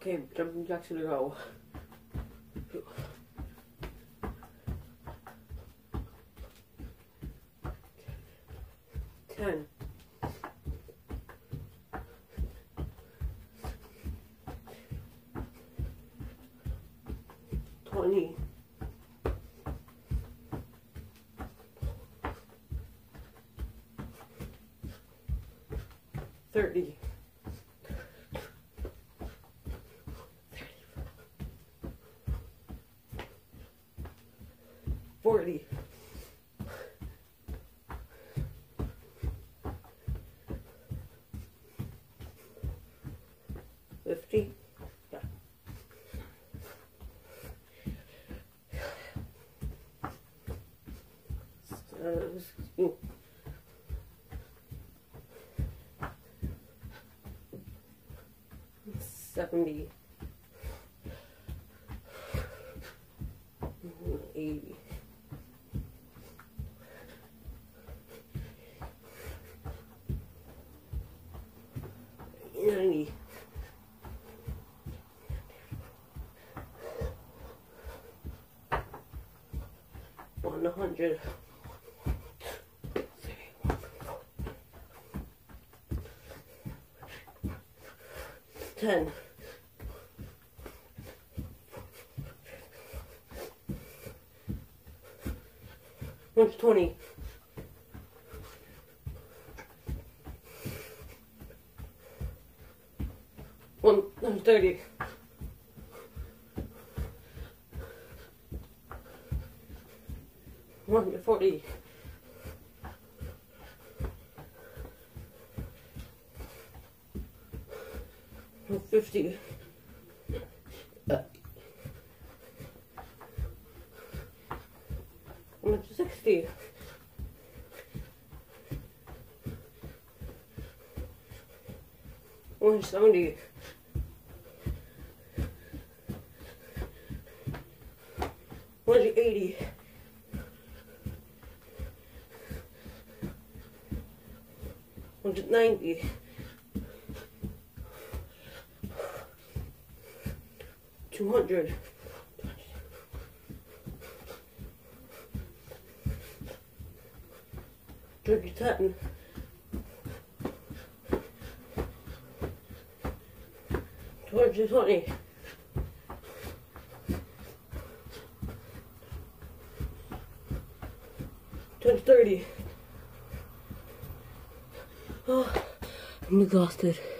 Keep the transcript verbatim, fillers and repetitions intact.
Okay, jumping jacks gonna go. Ten. Twenty. Thirty. Forty. Fifty. Yeah. Uh, seventy. Eighty. Ninety. One hundred. Ten. One twenty. One thirty. One forty. One fifty. Uh. One sixty. One seventy. One eighty. One ninety. Two hundred. Two ten. Two hundred twenty. Two hundred thirty. Oh, I'm exhausted.